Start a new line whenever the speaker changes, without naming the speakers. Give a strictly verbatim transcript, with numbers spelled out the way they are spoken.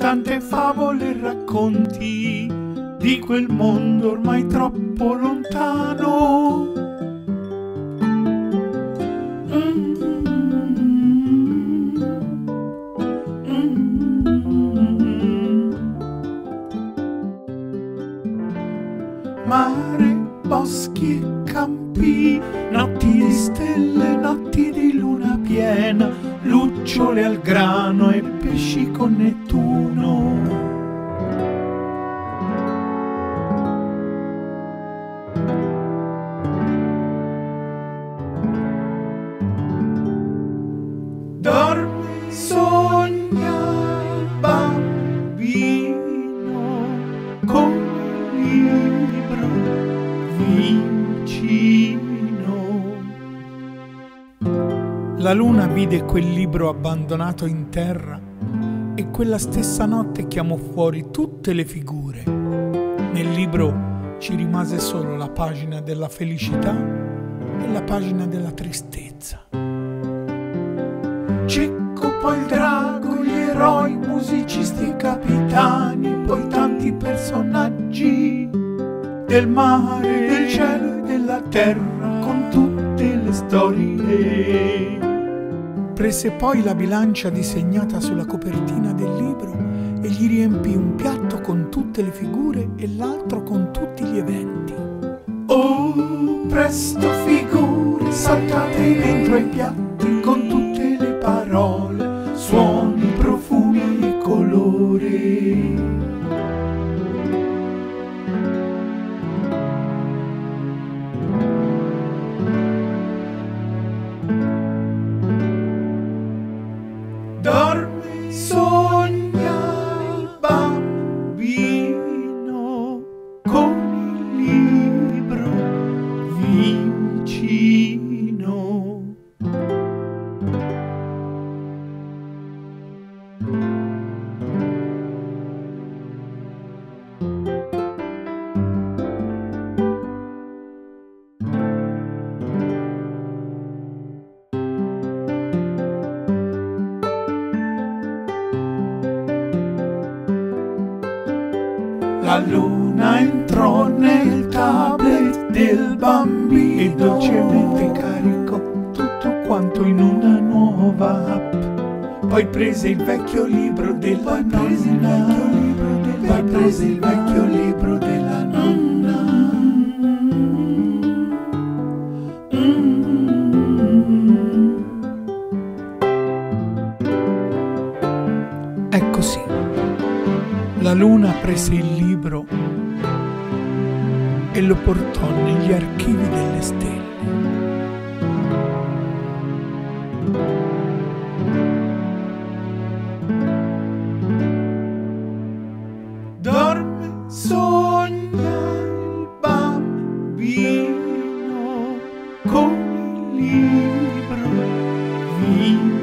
tante favole e racconti di quel mondo ormai troppo lontano. Mm. Mare, boschi e campi, notti di stelle, notti di luna piena, lucciole al grano e pesci con Nettuno. Dorme, sogna, bambino, con il libro vicino. La luna vide quel libro abbandonato in terra e quella stessa notte chiamò fuori tutte le figure. Nel libro ci rimase solo la pagina della felicità e la pagina della tristezza. Cecco, poi il drago, gli eroi, musicisti e capitani, poi tanti personaggi del mare, del cielo e della terra, con tutte le storie. Prese poi la bilancia disegnata sulla copertina del libro e gli riempì un piatto con tutte le figure e l'altro con tutti gli eventi. Oh, presto figure, saltate dentro ai piatti con tutte le parole, suoni, profumi e colore. Dorme, sogna, bambino, con il libro vicino. La luna entrò nel tablet del bambino e dolcemente caricò tutto quanto in una nuova app. Poi prese il vecchio libro della nonna, poi prese il vecchio libro della nonna. È così. La luna prese il libro e lo portò negli archivi delle stelle. Dorme, sogna il bambino con il libro vicino.